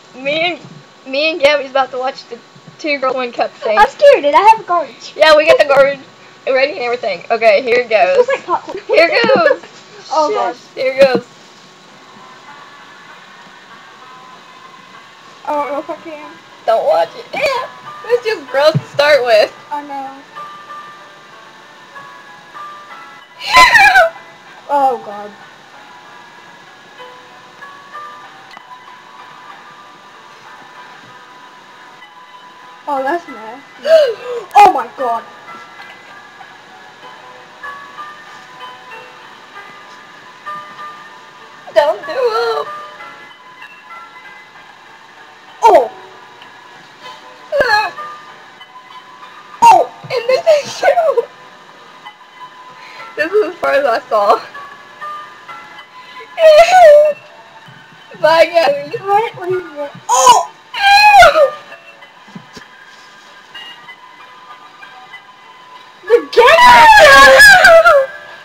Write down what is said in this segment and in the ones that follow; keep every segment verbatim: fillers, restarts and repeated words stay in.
me and me and Gabby's about to watch the two girl one cup thing. I'm scared, and I have a garbage. Yeah, we got the garbage ready and everything. Okay, here it goes. It smells like popcorn. Here it goes. Oh Shush. god. Here it goes. I don't know if I can. Don't watch it. It's just gross to start with. I know. Oh god. Oh, that's nasty. Oh my god. Don't do it. Oh. Oh, and this is you. This is as far as I saw. Bye, Gabby. What? What is it? Oh! Ew! The gas!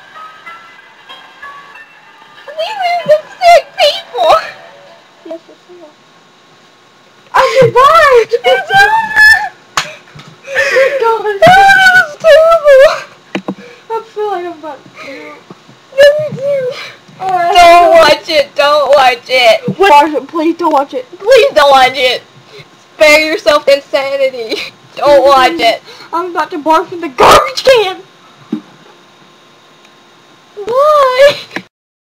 These are some sick people. Yes, it's real. I survived! It's over! Thank God. That was terrible! I feel like I'm about to. No, me too. Oh, Don't watch it, don't watch it. Watch it, please don't watch it. Please don't watch it. Spare yourself insanity. Don't watch it. I'm about to barf in the garbage can. Why?